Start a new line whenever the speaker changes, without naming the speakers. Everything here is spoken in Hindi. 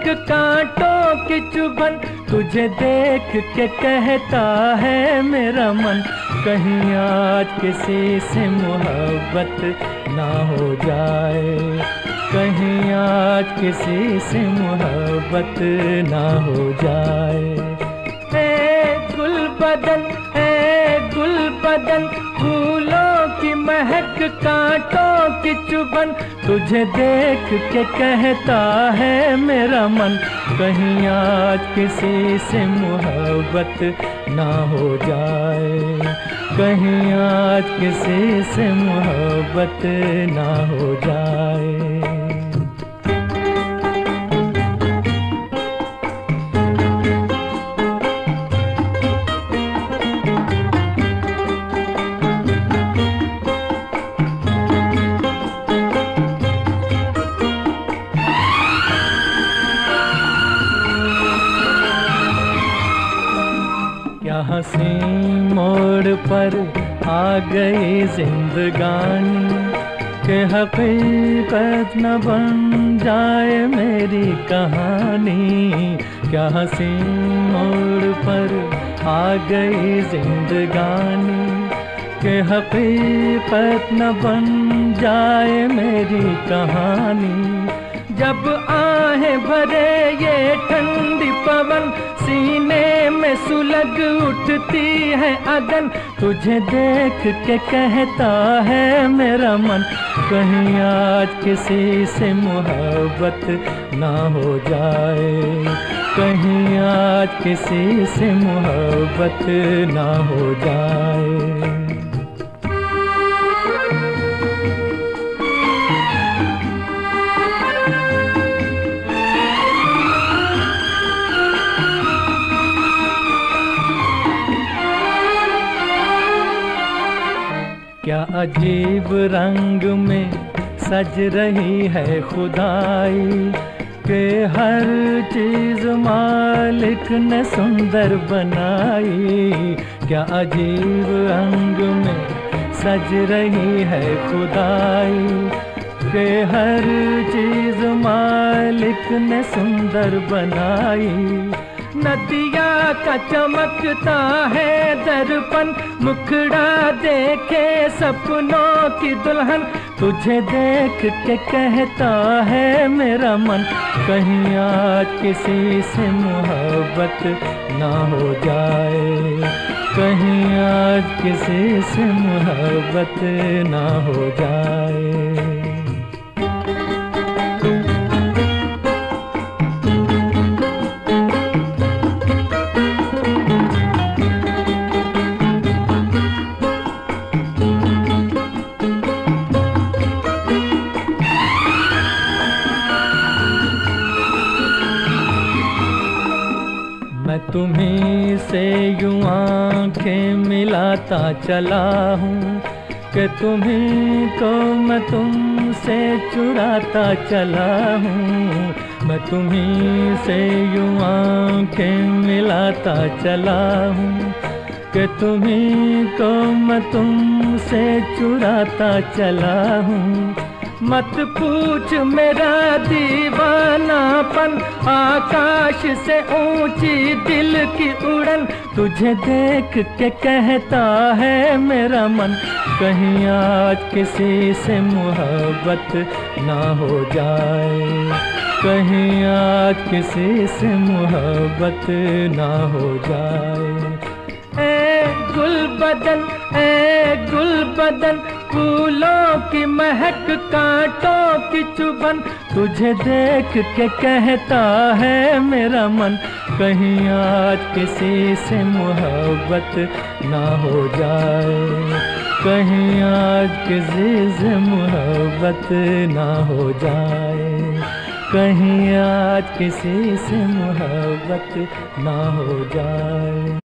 कांटों की चुभन, तुझे देख के कहता है मेरा मन, कहीं आज किसी से मोहब्बत ना हो जाए, कहीं आज किसी से मोहब्बत ना हो जाए। गुल बदन फूलों की महक, कांटों की चुभन, तुझे देख के कहता है मेरा मन, कहीं आज किसी से मोहब्बत ना हो जाए, कहीं आज किसी से मोहब्बत ना हो जाए। क्या हंसी मोड़ पर आ गई जिंदगानी, कि हकीकत न बन जाए मेरी कहानी। क्या हंसी मोड़ पर आ गई जिंदगानी, कि हकीकत न बन जाए मेरी कहानी। जब आहें भरे ये ठंडी पवन, सीने में सुलग उठती है अगन, तुझे देख के कहता है मेरा मन, कहीं आज किसी से मोहब्बत ना हो जाए, कहीं आज किसी से मोहब्बत ना हो जाए। क्या अजीब रंग में सज रही है खुदाई, कि हर चीज मालिक ने सुंदर बनाई। क्या अजीब रंग में सज रही है खुदाई, कि हर चीज मालिक ने सुंदर बनाई। नदिया का चमकता है दर्पण, मुखड़ा देखे सपनों की दुल्हन, तुझे देख के कहता है मेरा मन, कहीं आज किसी से मोहब्बत ना हो जाए, कहीं आज किसी से मोहब्बत ना हो जाए। मैं तुम्हीं से यूं आंखें मिलाता चला हूँ, कि तुम्हीं को मैं तुमसे चुराता चला हूँ। मैं तुम्हीं से यूं आंखें मिलाता चला हूँ, कि तुम्हीं को मैं तुमसे चुराता चला हूँ। मत पूछ मेरा दीवानापन, आकाश से ऊंची दिल की उड़न, तुझे देख के कहता है मेरा मन, कहीं आज किसी से मोहब्बत ना हो जाए, कहीं आज किसी से मोहब्बत ना हो जाए। गुल बदन फूलों की महक, कांटों की चुभन, तुझे देख के कहता है मेरा मन, कहीं आज किसी से मोहब्बत ना हो जाए, कहीं आज किसी से मोहब्बत ना हो जाए, कहीं आज किसी से मोहब्बत ना हो जाए।